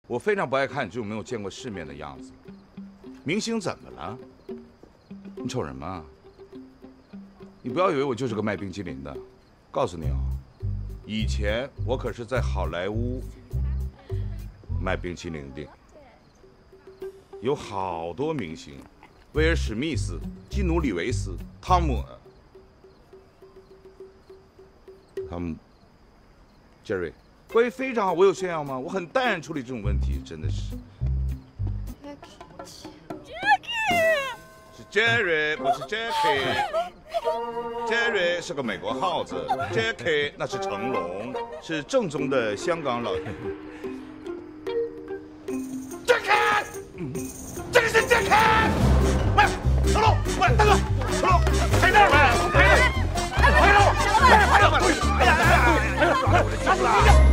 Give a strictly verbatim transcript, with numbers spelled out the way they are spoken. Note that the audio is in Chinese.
我非常不爱看这种没有见过世面的样子。明星怎么了？你瞅什么？你不要以为我就是个卖冰淇淋的。告诉你啊，以前我可是在好莱坞卖冰淇淋的，有好多明星，威尔史密斯、基努里维斯、汤姆、汤姆、杰瑞。 关系非常好，我有炫耀吗？我很淡然处理这种问题，真的是。Jackie， 是 Jerry， 不是 Jackie。Jerry 是个美国耗子 ，Jackie 那是成龙，是正宗的香港老。Jackie， 这个是 Jackie。喂，成龙，喂，大哥，成龙，在那儿，快点，快点，快点，快点，快点，快点，哎呀，哎呀，哎呀，我的天哪！